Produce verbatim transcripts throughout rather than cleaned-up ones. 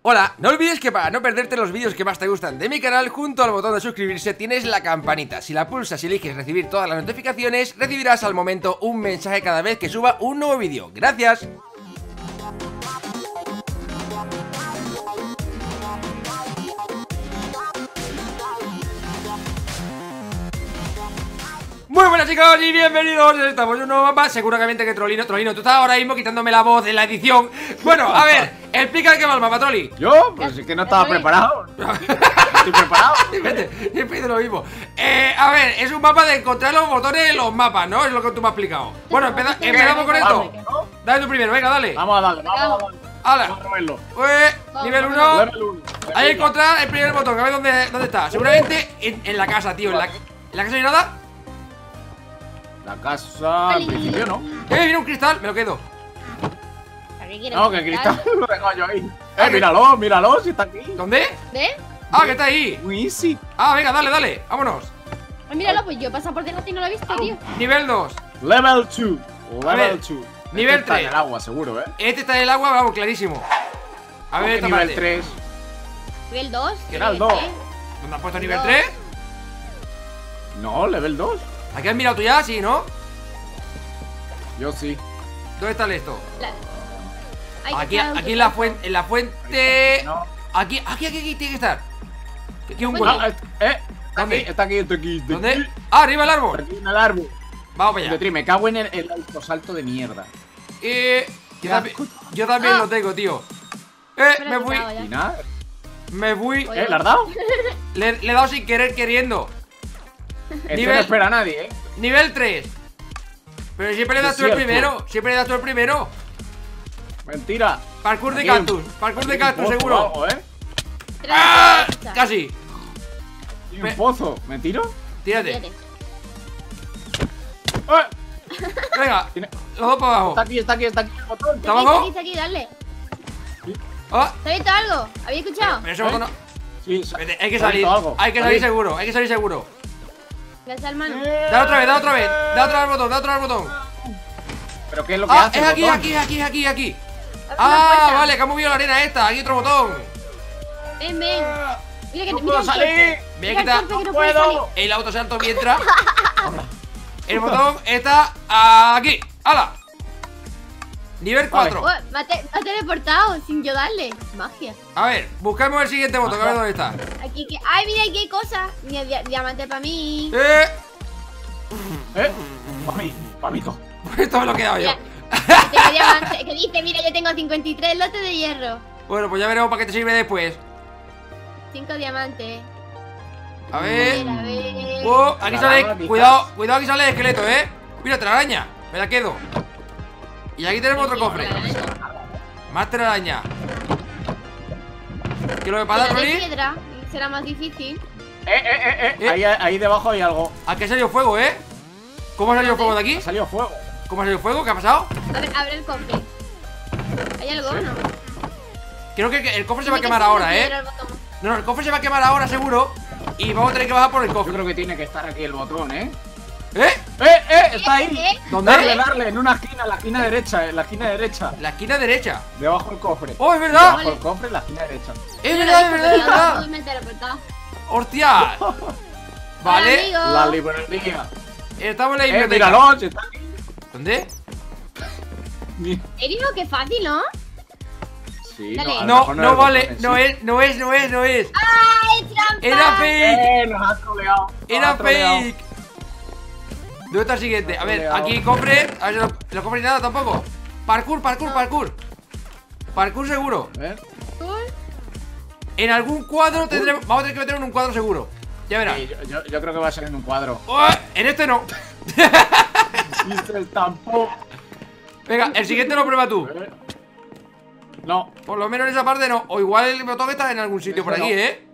Hola, no olvides que para no perderte los vídeos que más te gustan de mi canal, junto al botón de suscribirse tienes la campanita. Si la pulsas y eliges recibir todas las notificaciones, recibirás al momento un mensaje cada vez que suba un nuevo vídeo. ¡Gracias! Muy buenas chicos y bienvenidos, estamos en un nuevo mapa. Seguramente que Trollino, Trollino, tú estás ahora mismo quitándome la voz en la edición. Bueno, a ver, explica de qué va el mapa, Trolli. ¿Yo? Pues es que no estaba preparado. Estoy preparado. Siempre siempre dice lo mismo. Eh, a ver, es un mapa de encontrar los botones en los mapas, ¿no? Es lo que tú me has explicado. Bueno, empeza, empezamos con esto. Dale tú primero, venga, dale. Vamos a darle, vamos a darle. ¡Hala! Vamos a moverlo. Pues, nivel uno. uno. Ahí encontrar el primer botón, a ver dónde, dónde está. Seguramente en, en la casa, tío. ¿En la, en la casa no hay nada? La casa, en principio no. Eh, viene un cristal, me lo quedo. No, que el cristal lo tengo yo ahí. Eh, míralo, míralo, si está aquí. ¿Dónde? ¿Ves? Ah, que está ahí. Muy easy. Ah, venga, dale, dale, vámonos. Ah, míralo, pues yo he pasado por delante y no lo he visto, tío. Nivel dos. Level dos. A ver, Level dos. nivel Este está tres. en el agua, seguro, ¿eh? Este está en el agua, vamos, clarísimo. A ver, esta nivel parte. tres. Nivel dos. Era el dos. ¿Dónde has puesto nivel No. tres? No, level dos. ¿Aquí has mirado tú ya? Sí, ¿no? Yo sí. ¿Dónde está el esto? La... Ay, Aquí, que está aquí en la fuente, en la fuente. No. Aquí, aquí, aquí, aquí tiene que estar. Aquí hay un Bueno. huevo. Ah, eh, está ¿Dónde? aquí, está aquí, está aquí. está ¿Dónde? aquí. Ah, arriba el Está árbol. aquí en el árbol. Vamos para allá. Petri, me cago en el, el alto salto de mierda. Eh, yo, Qué también, asco. yo también Ah. lo tengo, tío. Eh, Espera, me que fui. acabo ya. Y nada. Me fui. Oye. ¿Eh? ¿Le has dado? Le, le he dado sin querer queriendo. Este Nivel- no espera a nadie, ¿eh? Nivel tres. Pero siempre le das Es tú el cierto. primero. Siempre le das tú el primero. Mentira. Parkour de Aquí hay un- cactus. Parkour de aquí hay un cactus, pozo seguro. o algo, ¿eh? ¡Ah! Tira la Casi. Hay Ve- un pozo. ¿Me tiro? Tírate. Tírate. ¡Eh! Venga. Tiene- Los dos para abajo. Está aquí, está aquí, está aquí el botón. ¿Está Está aquí, abajo? está aquí, dale. Ah, ¿Te has visto algo? ¿Habéis escuchado? pero ese ¿Eh? botón no. Sí, sa- Vete, Hay que ¿se ha salir. visto algo? Hay que Ahí. salir seguro. Hay que salir seguro. Gracias, hermano. Dale otra vez, dale otra vez. Dale otra vez al botón, dale otra vez al botón. ¿Pero qué es lo que Ah, hace es el aquí, botón? aquí, aquí, aquí, aquí. Abre la Ah, puerta. vale, que ha movido la arena esta. Aquí otro botón. Ven, ven. Mira que ¡No mira puedo el salir! golpe. Voy a Mira el quitar- golpe que ¡No no puede salir. puedo! El autosalto mientras. El botón está aquí. ¡Hala! Nivel cuatro. Oh, me ha, te- me ha teleportado sin yo darle. Magia. A ver, busquemos el siguiente botón, a ver dónde está. Aquí que. Ay, mira, aquí hay cosas. Mira, dia- diamante para mí. Eh, ¿Eh? Pa' mí, pa' mí todo. esto me lo he quedado yo. Mira, yo tengo diamante. ¿Qué dice? Mira, yo tengo cincuenta y tres lotes de hierro. Bueno, pues ya veremos para qué te sirve después. cinco diamantes. A A ver. ver, a ver. Oh, aquí La sale. lava, quizás. Cuidado, cuidado, aquí sale el esqueleto, eh. Mira, telaraña. Me la quedo. Y aquí tenemos otro cofre. Más telaraña. ¿Qué es lo que pasa, Tira de Rolly? piedra y será más difícil. Eh, eh, eh, eh. Eh. Ahí, ahí debajo hay algo. Aquí ha salido fuego, eh. ¿Cómo ha salido fuego de aquí? Ha salido fuego. ¿Cómo ha salido fuego? ¿Qué ha pasado? A ver, abre el cofre. ¿Hay algo o no? Creo que el cofre se va a Tiene que quemar ser ahora, de eh. piedra el botón. No, no, el cofre se va a quemar ahora seguro. Y vamos a tener que bajar por el Yo cofre. creo que tiene que estar aquí el botón, ¿eh? ¿Eh? ¡Eh, eh! ¡Está ahí! ¿Eh? ¿Dónde? Darle, darle, en una esquina, en la esquina derecha, en la esquina derecha. La esquina derecha. Debajo del cofre. ¡Oh, es verdad! Debajo del cofre, en la esquina derecha. ¡Es verdad, es verdad, es Todo verdad! me he teleportado. ¡Hostia! Hola, Vale, amigo. La librería. estamos en la Eh, biblioteca. míralo, si está aquí. ¿Dónde? Mi- Erino, qué fácil, ¿no? Sí, Dale. a lo No, mejor no el vale, botón en no sí. es, no es, no es, no es. ¡Ay, trampa! Era fake, Eh, nos ha troleado. nos era ha troleado. fake. ¿Dónde está el siguiente? A ver, Troleado. aquí cofre. A ver, no, no cofre ni nada tampoco. Parkour, parkour, parkour. Parkour seguro. ¿Eh? En algún cuadro tendremos. Vamos a tener que meterlo en un cuadro seguro. Ya verás. Sí, yo, yo, yo creo que va a ser en un cuadro. Oh, en este no. Y se estampó. Venga, el siguiente lo prueba tú. Eh. No. Por lo menos en esa parte no. O igual el botón está en algún sitio Ese por aquí, no. ¿eh?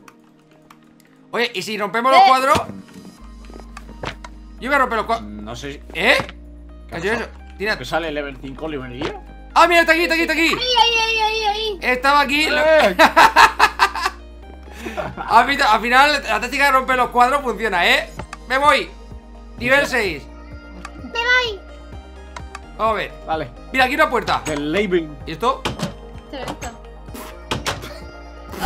Oye, ¿y si rompemos los Eh. cuadros? Yo voy a romper los cuadros. No sé. si- ¿Eh? ¿Qué ¿Qué ha ha hecho eso? pasado? Tira. ¿Que sale level cinco librería? ¡Ah, mira! Está aquí, está aquí, está aquí. ¡Ahí, ahí, ahí, ahí, ahí! Estaba aquí. lo- ¡Eh! Al fin- al final, la táctica de romper los cuadros funciona, ¿eh? Me voy. Nivel seis. ¡Me voy! Vamos a ver. Vale. Mira, aquí una puerta. Del Leibing. ¿Y esto? Se lo he visto.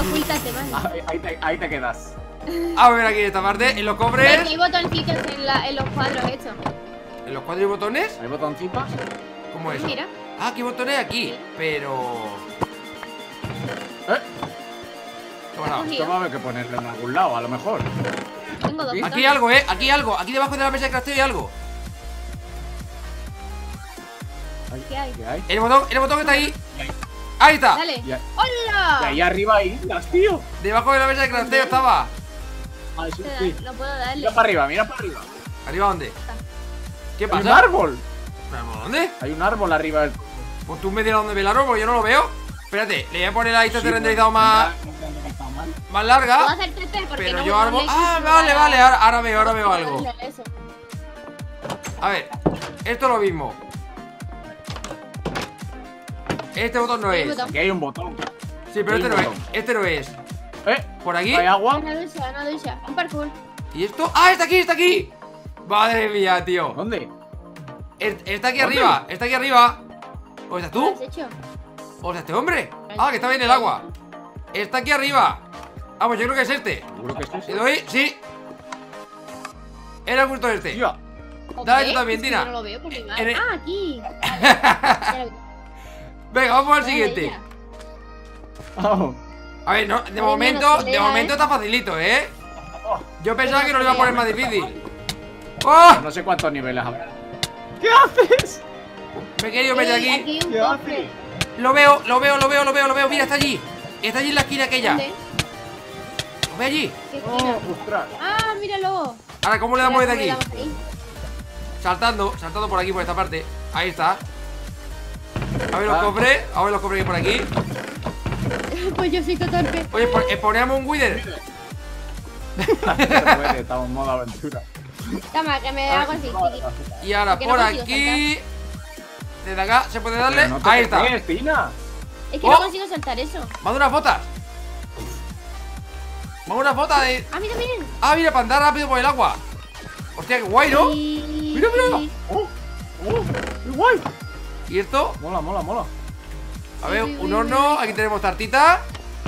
Opúltate, man. Ahí, ahí te, ahí te quedas. A ver aquí en esta parte, en los cofres. Hay botoncitos en, la, en los cuadros estos. ¿En los cuadros y botones? ¿Hay botoncitos? ¿Cómo es eso? Mira. Ah, aquí botones aquí, pero... ¿Eh? ¿Qué pasa? Esto va a haber que ponerlo en algún lado, a lo mejor. Tengo dos. ¿Sí? Aquí hay algo, eh, aquí hay algo, aquí debajo de la mesa de crafteo hay algo. ¿Qué hay? ¿Qué hay? El botón, el botón que está ahí. Ahí está. Dale. Y ahí- ¡Hola! y ahí arriba hay islas, tío. Debajo de la mesa de crafteo estaba. Ah, sí, Espera, sí. no puedo darle. Mira para arriba, mira para arriba. ¿Arriba dónde? ¿Qué Hay un pasa? árbol. ¿Pero dónde? Hay un árbol arriba del... Pues tú me dirás dónde ve el árbol, porque yo no lo veo. Espérate, le voy a poner la distancia Sí, de renderizado pues, más, mira, no está mal. más Puedo larga. hacer T P porque Pero no yo no árbol. le Ah, existe vale, nada. vale, ahora, ahora veo, ahora veo algo. Dale a eso. A ver, esto es lo mismo. Este botón no ¿Qué es. botón? Aquí hay un botón. Sí, pero Hay este un no es. botón. Este no es. ¿Eh? Por aquí. ¿Hay agua? Una ducha, una ducha. Un parkour. ¿Y esto? ¡Ah, está aquí, está aquí! Madre mía, tío. ¿Dónde? Es- Está aquí ¿Dónde? arriba, está aquí arriba. ¿O estás ¿Qué lo tú? has hecho? ¿O sea, este hombre? Ah, que estaba en el agua. Está aquí arriba. Vamos, yo creo que es este. Seguro que es ¿Le ese. doy? Sí. Era justo este. Tío. Dale ¿Qué? tú también, Es que Tina. yo no lo veo por mi En el- Ah, aquí. Ya lo vi. Venga, vamos al Vale, siguiente. ya. Oh. A ver, no, de Madre momento, mía, no se de lea, momento ¿eh? está facilito, ¿eh? Oh. Yo pensaba no que no se lo iba a lea. poner más difícil. ¡Oh! No sé cuántos niveles habrá. ¿Qué haces? Me he querido meter Ey, aquí. aquí hay un ¿Qué cofre. haces? Lo veo, lo veo, lo veo, lo veo, lo veo. Mira, está allí. Está allí en la esquina aquella. ¿Dónde? Lo ve allí. ¿Qué esquina? Oh, ostras. Ah, míralo. Ahora, ¿cómo le damos Mira, desde ¿cómo aquí? le damos ahí? Saltando, saltando por aquí, por esta parte. Ahí está. A ver los Ah. cofres, a ver los cofres que hay por aquí. Pues yo soy torpe. Oye, pon- eh, ponemos un Wither. No se puede, estamos en modo aventura. Toma, que me hago así. chiqui. Y ahora Porque no por consigo aquí. Desde acá, ¿se puede darle? Pero no te Ahí está. pegues, Tina. Es que Oh. no consigo saltar eso. Manda unas botas. Manda unas botas de. Ah, mira, miren. Ah, mira, para andar rápido por el agua. Hostia, qué guay, ¿no? Y- Mira, mira. Oh, oh, qué guay. ¿Y esto? Mola, mola, mola. A ver, Uy, uy, un uy, horno. uy. Aquí tenemos tartita.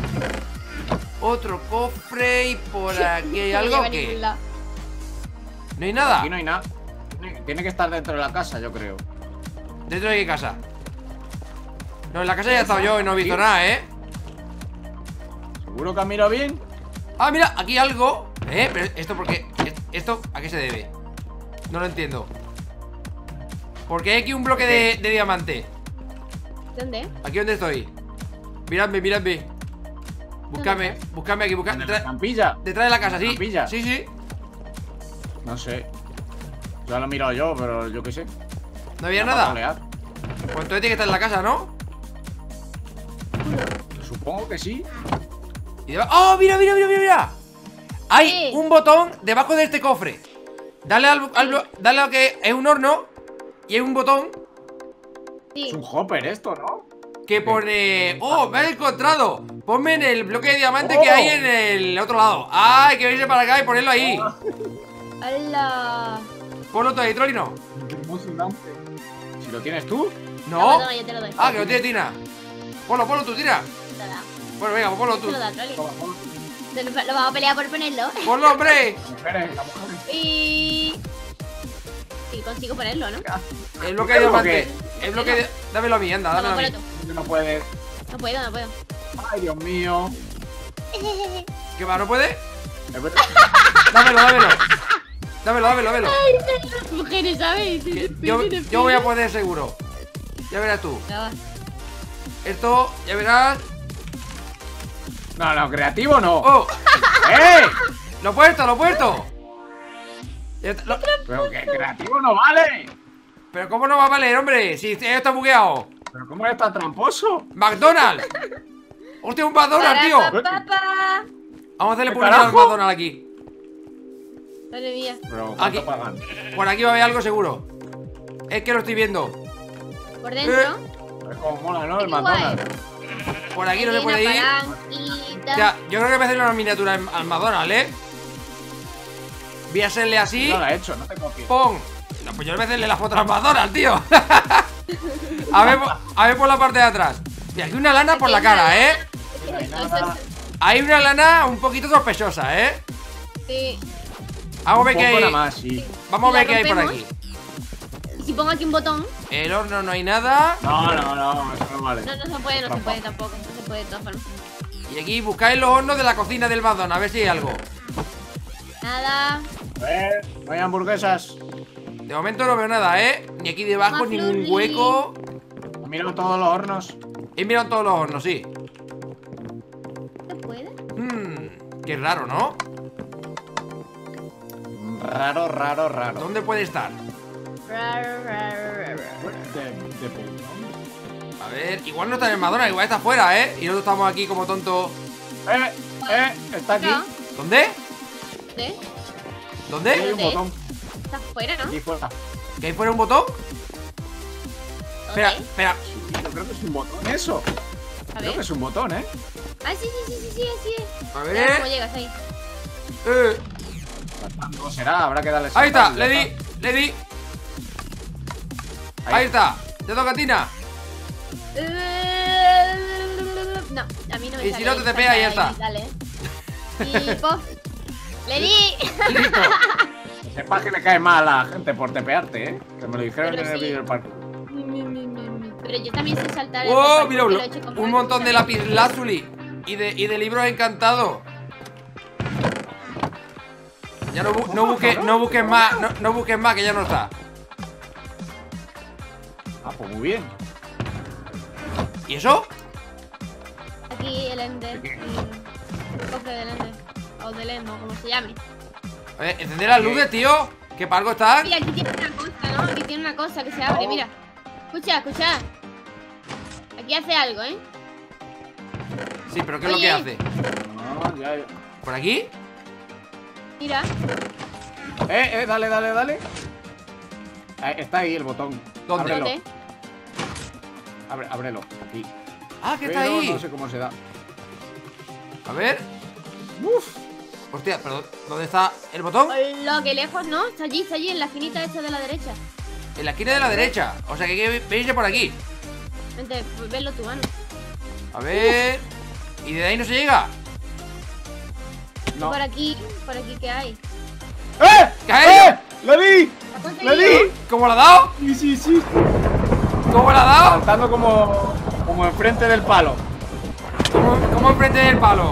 Otro cofre. Y por aquí hay No algo lleva a ningún que. lado. No hay nada. Aquí no hay nada. Tiene- Tiene que estar dentro de la casa, yo creo. ¿Dentro de qué casa? No, en la casa ya he estado yo y no he visto ¿Aquí? nada, ¿eh? ¿Seguro que has mirado bien? Ah, mira, aquí hay algo. ¿Eh? Pero esto, ¿por qué? ¿Esto a qué se debe? No lo entiendo. ¿Por qué hay aquí un bloque de, de diamante? ¿Dónde? ¿Aquí donde estoy? Miradme, miradme. Buscadme, estás? buscadme aquí, ¿En buscadme. la Detrás, campilla? detrás de la casa, ¿En la sí. capilla? Sí, sí. No sé. Ya lo he mirado yo, pero yo qué sé. No había Me ha nada. pasado a leer. Pues entonces tiene que estar en la casa, ¿no? Supongo que sí. Y deba- ¡Oh, mira, mira, mira, mira, mira! Hay ¿Qué? un botón debajo de este cofre. Dale al, al blo- dale a lo que es un horno. Y hay un botón Sí. Es un hopper esto, ¿no? que pone... ¡Oh, me he encontrado! Ponme en el bloque de diamante Oh. que hay en el otro lado. ¡Ah, hay que venirse para acá y ponerlo ahí! ¡Hala! Ponlo tú ahí, Trolino. Qué emocionante. Si lo tienes tú. No. Toma, yo te lo doy. Ah, que lo tiene Tina. Ponlo, ponlo tú, Tina. Te lo da. Bueno, venga, pues ponlo Te tú. lo da, Trolli. Toma, toma. Lo lo vamos a pelear por ponerlo. Ponlo, hombre. Mujeres, la mujer. Y... Y consigo ponerlo, ¿no? El bloque de diamante. ¿Qué? El bloque de... Dámelo a mí, anda, No, dámelo a mí. ponlo tú. No puedes. No puedo, no puedo. Ay, Dios mío. ¿Qué va, no puede? Es verdad. Dámelo, dámelo. Dámelo, dámelo, dámelo. Las mujeres, ¿sabes? Que Yo, yo voy a poder seguro. Ya verás tú. Ya va. Esto, ya verás. No, no, creativo no. ¡Oh! ¡Eh! ¡Lo he puesto, lo he puesto! Ya está, lo- Pero que creativo no vale. Pero ¿cómo no va a valer, hombre? Si esto está bugueado. Pero cómo eres tan tramposo. ¡McDonald's! ¡Hostia, un McDonald's, tío! Para, pa, pa, pa. Vamos a hacerle ¿Qué publicidad al carajo? McDonald's aquí. Madre mía. Pero Aquí. ¿cuánto pagan? Por aquí va a haber algo seguro. Es que lo estoy viendo. Por dentro. Es como mola, ¿no? El Qué guay. McDonald's. Por aquí no se puede ir. Palanquita. Ya, yo creo que voy a hacer una miniatura en- al McDonald's, ¿eh? Voy a hacerle así. No lo he hecho, no te copies. ¡Pum! No, pues yo voy a hacerle la foto al McDonald's, tío. a ver, po- a ver por la parte de atrás. Mira, aquí una lana por la cara, ¿eh? No hay Eso, nada. eso. hay una lana un poquito sospechosa, ¿eh? Sí. Vamos a ver Un qué poco hay. nada más, sí. Vamos a ¿Y ver la qué hay por rompemos? aquí. Y si pongo aquí un botón. El horno no hay nada. No, no, no, eso no vale. No, no se puede, no se Trampa. puede tampoco. No se puede de todas formas. Y aquí buscáis los hornos de la cocina del McDonald's, a ver si hay algo. Nada. A ver, no hay hamburguesas. De momento no veo nada, ¿eh? Ni aquí debajo, Más ningún flurry. hueco. He mirado todos los hornos. He mirado todos los hornos, sí. ¿Se puede? Mmm, qué raro, ¿no? Raro, raro, raro. ¿Dónde puede estar? Raro, raro, raro. De, de punto. A ver, igual no está en el McDonald's, igual está afuera, ¿eh? Y nosotros estamos aquí como tontos. Eh, eh, está aquí. No. ¿Dónde? ¿Sí? Aquí hay ¿Dónde? un ¿Dónde? botón. Está fuera, ¿no? Aquí fuera. ¿Que ahí fuera un botón? Espera, ¿Dónde? espera. Sí, yo creo que es un botón eso. A Creo que ver. es un botón, ¿eh? Ah, sí, sí, sí, sí, sí, así es. A ¿Cómo ver. llegas ahí? Eh, No será, habrá que darle ahí está, saltar y le ya di, le di. Ahí. Ahí está. Te toca a Tina. No, a mí no me Y sale. si no te te pega, ya está. Dale. Y pop. ¡Le di! Listo. Sepas que le cae mal a la gente por tepearte, ¿eh? Que me lo dijeron Pero en el sí. vídeo del parque. Pero yo también sé saltar. el ¡Oh! parkour, Mira, que un, lo he hecho con un Mark montón de también. lapislázuli y de, y de libros encantados. Ya no, bu- no busques no busques más, no, no busques más, que ya no está. Ah, pues muy bien. ¿Y eso? Aquí el Ender. ¿Qué? El cofre del Ender. O del Emo, como se llame. A ver, encender las luces, tío. Que para algo están. Mira, aquí tiene una cosa, ¿no? Aquí tiene una cosa que se abre, Oh. mira. Escucha, escucha. Aquí hace algo, ¿eh? Sí, pero ¿qué es lo Oye. que hace? No, ya, ya. ¿Por aquí? Mira. Eh, eh, dale, dale, dale. Ahí, está ahí el botón. ¿Dónde? Ábrelo. ¿Dónde? Abre, ábrelo, aquí. Ah, que está Pero ahí. no sé cómo se da. A ver. Uf. Hostia, pero ¿dónde está el botón? Lo que lejos, ¿no? Está allí, está allí, en la esquinita esta de la derecha. En la esquina de la derecha. O sea que hay que venirse por aquí. Vente, pues verlo tu mano. A ver. ¿Y de ahí no se llega? No. Por aquí, por aquí, ¿qué hay? ¡Eh! ¿Qué ha ¡Eh! ¡Le di! ¿Has conseguido? ¡Le di! ¿Cómo la ha dado? Sí, sí, sí. ¿Cómo la ha dado? Saltando como, como enfrente del palo. ¿Cómo, cómo enfrente del palo?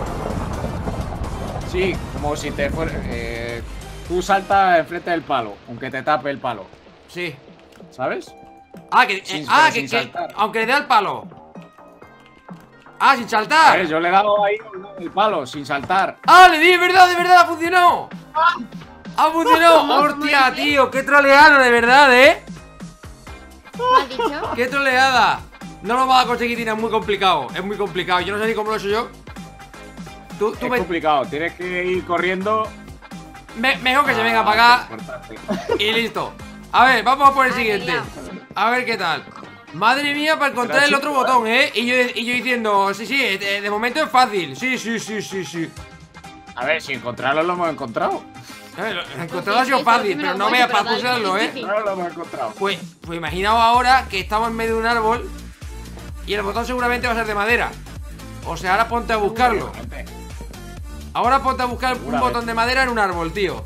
Sí, como si te fuera. Eh, tú saltas enfrente del palo, aunque te tape el palo. Sí. ¿Sabes? Ah, que, Sin- eh, ah, pero que, sin que- saltar. aunque le dé al palo. Ah, sin A saltar. ver, yo le he dado ahí el palo, sin saltar. Ah, le di, de verdad, de verdad, ha funcionado. Ha funcionado. ¿Cómo? ¿Cómo Hostia, dice? tío, qué troleada, de verdad, ¿eh? ¿Cómo has dicho? Qué troleada. No lo vas a conseguir, Tina, es muy complicado. Es muy complicado. Yo no sé ni cómo lo he hecho yo. Tú, tú Es me- complicado, tienes que ir corriendo. me- mejor que se venga Ah, para acá qué importante. y listo. A ver, vamos a por el siguiente. Arreglado. A ver qué tal. Madre mía, para encontrar el Será otro chico, botón, ¿eh? Y yo, y yo diciendo, sí, sí, de, de momento es fácil. Sí, sí, sí, sí, sí. A ver, si encontrarlo lo hemos encontrado. A ver, lo- encontrarlo ha sido fácil, pero no veas para usarlo, ¿eh? No lo hemos encontrado. Pues, pues imaginaos ahora que estamos en medio de un árbol y el botón seguramente va a ser de madera. O sea, ahora ponte a buscarlo. Seguramente. Ahora ponte a buscar un Seguramente. botón de madera en un árbol, tío.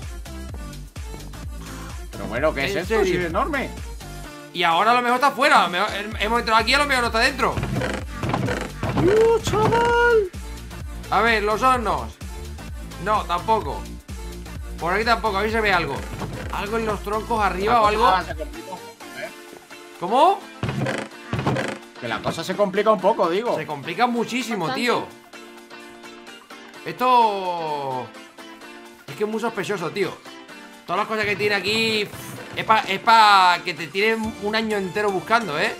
Pero bueno, ¿qué es ¿En esto? serio? Si es enorme. Y ahora a lo mejor está afuera. a lo mejor- hemos entrado aquí, a lo mejor no está dentro. ¡Uh, chaval! A ver, los hornos. No, tampoco. Por aquí tampoco, a ver si se ve algo. ¿Algo en los troncos arriba o algo? Ah, se complicó. ¿Eh? ¿Cómo? Que la cosa se complica un poco, digo. Se complica muchísimo, Bastante. tío. Esto... Es que es muy sospechoso, tío. Todas las cosas que tiene aquí... pff, Es para es pa que te tienen un año entero buscando, ¿eh?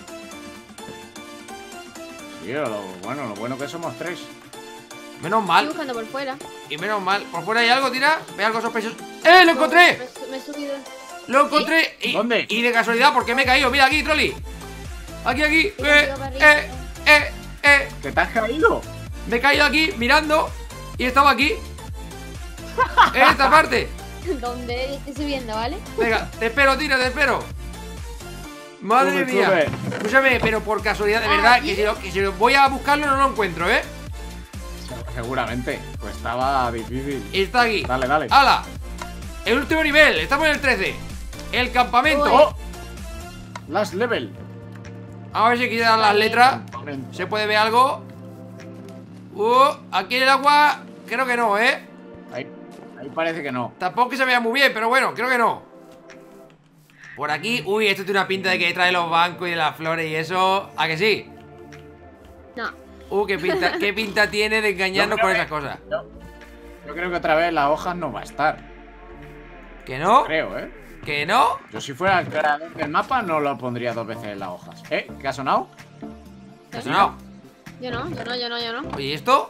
Sí, lo, bueno, lo bueno que somos tres. Menos Estoy mal. buscando por fuera. Y menos mal. ¿Por fuera hay algo, tira? ¿Ve algo sospechoso? ¡Eh, lo encontré! Me, su- me he subido. ¡Lo encontré! Y, ¿Dónde? Y de casualidad, ¿por qué me he caído? Mira aquí, Trolli. Aquí, aquí. He Eh, caído para arriba. eh, eh, eh. ¿Que te has caído? Me he caído aquí mirando y estaba aquí. En esta parte. ¿Dónde? Estoy subiendo, ¿vale? Venga, te espero, tira, te espero. Madre Sube, mía. sube. Escúchame, pero por casualidad, de Ah, verdad, ¿aquí? que si, lo, que si lo voy a buscarlo no lo encuentro, ¿eh? Seguramente. Pues estaba difícil. Está aquí. Dale, dale. ¡Hala! El último nivel, estamos en el trece. El campamento. Oh. Last level. A ver si quitan las letras. Campamento. ¿Se puede ver algo? Uh, aquí en el agua, creo que no, ¿eh? Ahí, ahí parece que no. Tampoco que se vea muy bien, pero bueno, creo que no. Por aquí, uy, esto tiene una pinta de que trae los bancos y las flores y eso. ¿A que sí? No. Uh, qué pinta, qué pinta tiene de engañarnos con esas cosas. Yo, yo creo que otra vez las hojas no va a estar. ¿Que no? Creo, ¿eh? ¿Que no? Yo si fuera el creador del mapa no lo pondría dos veces en las hojas. ¿Eh? ¿Qué ha sonado? ¿Qué ha sonado? Yo no, yo no, yo no, yo no. Oye, ¿y esto?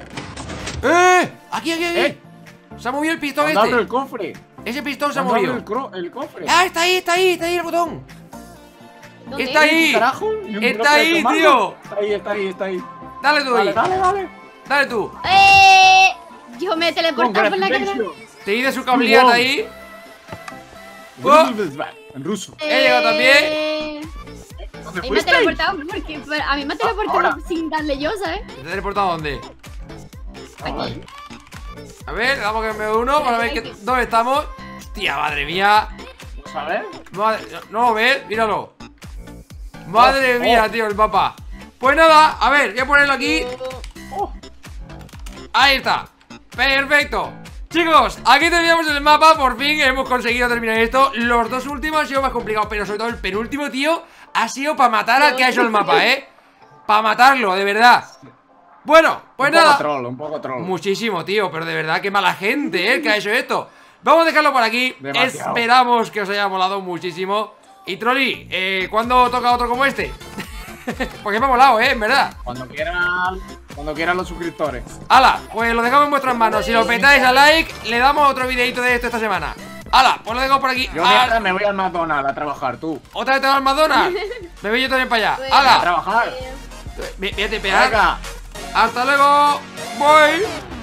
¡Eh! ¡Aquí, aquí, aquí! ¿Eh? Se ha movido el pistón ¿Cuándo abro el este. cofre? Ese pistón se ha ¿Cuándo abro movido. el, cro- el cofre? ¡Ah, está ahí, está ahí, está ahí el botón! ¿Dónde? ¡Está ahí! Carajo, ni un ¡Está bloque de ahí, comando. tío! Está ahí, está ahí, está ahí. Dale tú ahí. Dale, dale, dale. Dale tú. ¡Eh! Yo me he teleportado por la cara. Congratulations. Te di de su cabliata Wow. ahí. Oh. En ruso. He llegado también. Eh, ¿Dónde A mí me ha fuisteis? teleportado, porque a mí me ha teleportado Ahora. sin darle yo, ¿sabes? ¿Te he teleportado a dónde? Aquí. A ver, damos que me uno para ver que, dónde estamos. Hostia, madre mía. Vamos a ver. Madre, no lo ves, míralo. Madre Oh, mía, oh. tío, el mapa. Pues nada, a ver, voy a ponerlo aquí. Oh, Ahí está. Perfecto. Chicos, aquí terminamos el mapa. Por fin hemos conseguido terminar esto. Los dos últimos han sido más complicados, pero sobre todo el penúltimo, tío, ha sido para matar al que ha hecho el mapa, ¿eh? Para matarlo, de verdad. Bueno, pues un nada. poco troll, un poco troll. Muchísimo, tío, pero de verdad, qué mala gente, ¿eh? El que ha hecho esto. Vamos a dejarlo por aquí. Demasiado. Esperamos que os haya molado muchísimo. Y Trolli, eh, ¿cuándo toca otro como este? Porque me ha molado, ¿eh? En verdad. Cuando quieran, cuando quieran los suscriptores. hala, pues lo dejamos en vuestras manos. Si lo petáis a like, le damos otro videito de esto esta semana. hala, pues lo dejo por aquí. Yo Al- mientras me voy al McDonald's a trabajar, tú. ¿Otra vez te vas al McDonald's? Me voy yo también para allá. A hala, trabajar. Vé- Vete, pegar. Venga. Hasta luego. Voy.